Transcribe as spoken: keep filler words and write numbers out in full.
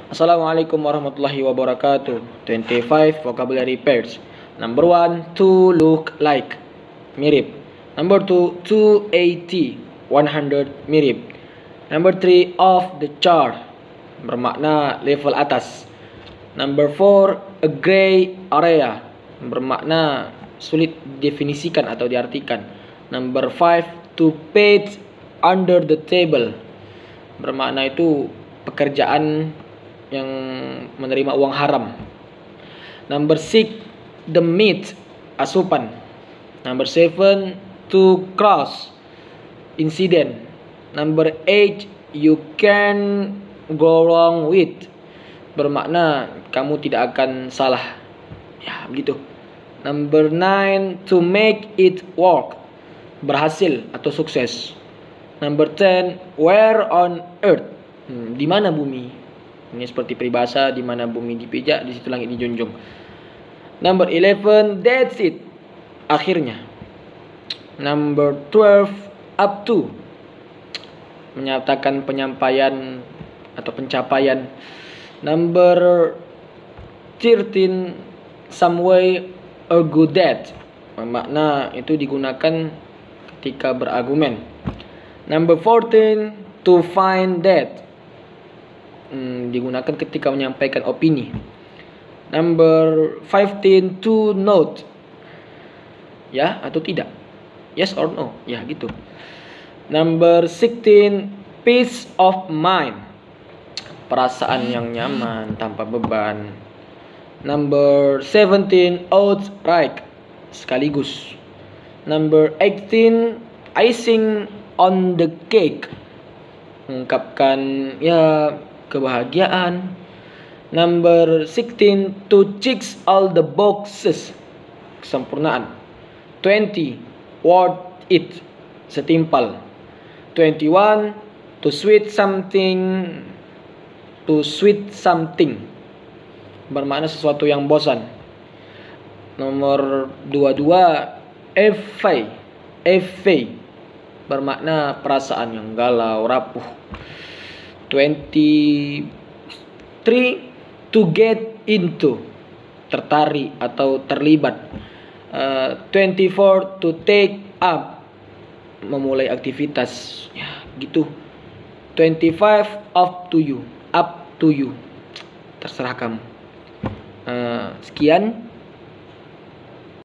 Assalamualaikum warahmatullahi wabarakatuh. twenty-five vocabulary pairs. Number one, to look like, mirip. Number two, two eighty, one hundred, mirip. Number three, off the chart, bermakna level atas. Number four, a gray area, bermakna sulit definisikan atau diartikan. Number five, to pay under the table, bermakna itu pekerjaan yang menerima uang haram. Number six, the meat, asupan. Number seven, to cross, insiden. Number eight, you can go wrong with, bermakna kamu tidak akan salah. Ya, begitu. Number nine, to make it work, berhasil atau sukses. Number ten, where on earth, hmm, di mana bumi. Ini seperti peribahasa, di mana bumi dipijak, di situ langit dijunjung. Number eleven, that's it, akhirnya. Number twelve, up to, menyatakan penyampaian atau pencapaian. Number thirteen, some way or good at, makna itu digunakan ketika berargumen. Number fourteen, to find that, hmm, digunakan ketika menyampaikan opini. Number fifteen, to note, ya atau tidak, yes or no, ya gitu. Number sixteen, peace of mind, perasaan yang nyaman tanpa beban. Number seventeen, outright, sekaligus. Number eighteen, icing on the cake, mengungkapkan ya kebahagiaan. Number sixteen, to check all the boxes, kesempurnaan. Twenty, worth it, setimpal. Twenty-one, to sweet something, to sweet something, bermakna sesuatu yang bosan. Nomor dua puluh dua, efay, efay, bermakna perasaan yang galau, rapuh. Twenty-three, to get into, tertarik atau terlibat. uh, Twenty-four, to take up, memulai aktivitas, ya gitu. Twenty-five, up to you, up to you, terserah kamu. uh, Sekian